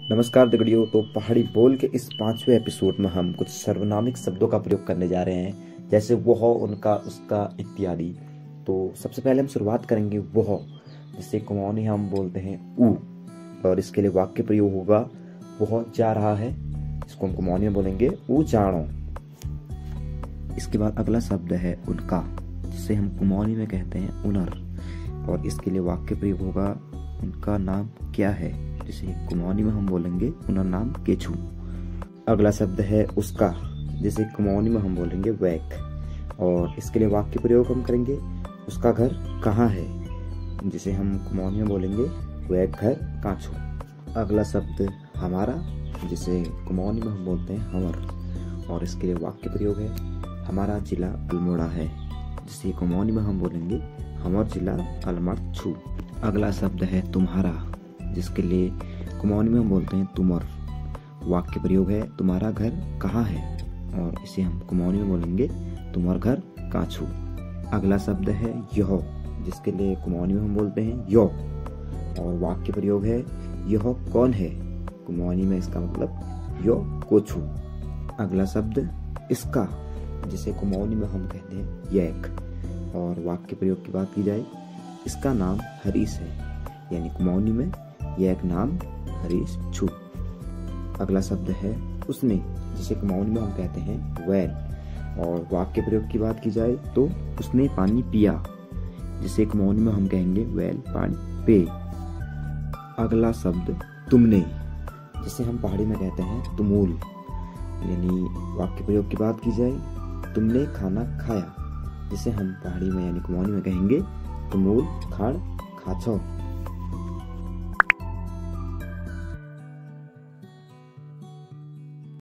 नमस्कार दगड़ियों। तो पहाड़ी बोल के इस 5वें एपिसोड में हम कुछ सर्वनामिक शब्दों का प्रयोग करने जा रहे हैं, जैसे वह, उनका, उसका इत्यादि। तो सबसे पहले हम शुरुआत करेंगे वह, जिसे कुमाऊनी हम बोलते हैं ऊ, और इसके लिए वाक्य प्रयोग होगा वह जा रहा है। इसको हम कुमाऊनी में बोलेंगे ऊ जानो। इसके बाद अगला शब्द है उनका, जिसे हम कुमाऊनी में कहते हैं उनर, और इसके लिए वाक्य प्रयोग होगा उनका नाम क्या है, जिसे कुमाऊनी में हम बोलेंगे उनर नाम केछू। अगला शब्द है उसका, जिसे कुमाऊनी में हम बोलेंगे वैक, और इसके लिए वाक्य प्रयोग हम करेंगे उसका घर कहाँ है, जिसे हम कुमाऊनी में बोलेंगे वैक घर काछू। अगला शब्द हमारा, जिसे कुमाऊनी में हम बोलते हैं हमर, और इसके लिए वाक्य प्रयोग है हमारा जिला अल्मोड़ा है, जिसे कुमाऊनी में हम बोलेंगे हमर जिला अल्मड़ छू। अगला शब्द है तुम्हारा, जिसके लिए कुमाऊनी में हम बोलते हैं तुमर। वाक्य प्रयोग है तुम्हारा घर कहाँ है, और इसे हम कुमाऊनी में बोलेंगे तुमर घर काछू। अगला शब्द है यह, जिसके लिए कुमाऊनी में हम बोलते हैं यो, और वाक्य प्रयोग है यह कौन है। कुमाऊनी में इसका मतलब यो कोछू। अगला शब्द इसका, जिसे कुमाऊनी में हम कहते हैं यैक, और वाक्य प्रयोग की बात की जाए इसका नाम हरीश है, यानी कुमाऊनी में यैक नाम हरीश छू। अगला शब्द है उसने, जिसे कुमाऊनी में हम कहते हैं वैल, और वाक्य प्रयोग की बात की जाए तो उसने पानी पिया, जिसे कुमाऊनी में हम कहेंगे वैल पानी पे। अगला शब्द तुमने, जिसे हम पहाड़ी में कहते हैं तुमूल, यानी वाक्य प्रयोग की बात की जाए तुमने खाना खाया, जिसे हम पहाड़ी में यानी कुमाऊनी में कहेंगे तुमूल खाड़ खाछो।